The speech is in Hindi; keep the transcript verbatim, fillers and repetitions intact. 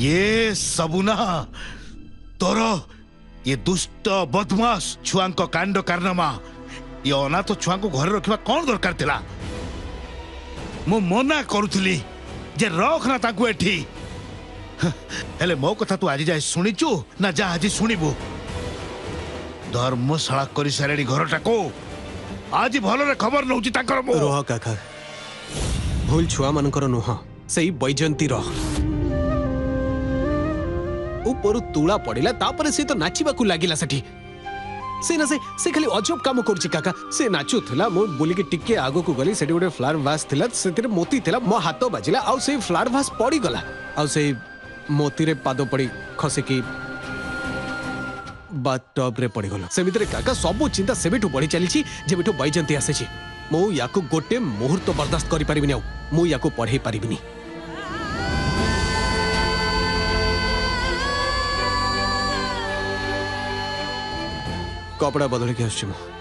ये सबू ना तोर ये दुष्ट बदमाश छुआ कांड कारनामा ये अनाथ छुआ को घर रखा कौन दरकार थिला मु मना करुली जे रखना ताकू एठी हेले मो कथा तू आज जाए शुणीचु ना जा आज शुणबू धर्मशाला कर सारे घरटा को आज भल खबर नौ रोह काका भूल छुआ मानकर नुह से बैजंती ऊपर तुला पड़िला तापर से तो नाचिबा को लागिला सठी से ना से से खाली अजब काम करछि काका से नाचु थला मो बोली के टिके आगो को गली सेठी गोटे फ्लावर वास थिला सेतिर मोती थिला मो हाथ बाजिला आ से फ्लावर वास पड़ी गला आ से मोती रे पाद पड़ी खसे की बाथ टब रे पड़ी गला से भीतर काका सब चिंता से बिठु बढ़ी चली छी जे बिठु बैजंती आसे छी मो याको गोटे मुहूर्त बर्दाश्त करि परिबिनी आ मो याको पढ़े परिबिनी कपड़ा बदल के आसछि मो